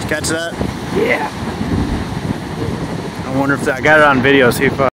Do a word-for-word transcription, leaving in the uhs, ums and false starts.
Catch that? Yeah. I wonder if that, I got it on video, see if uh,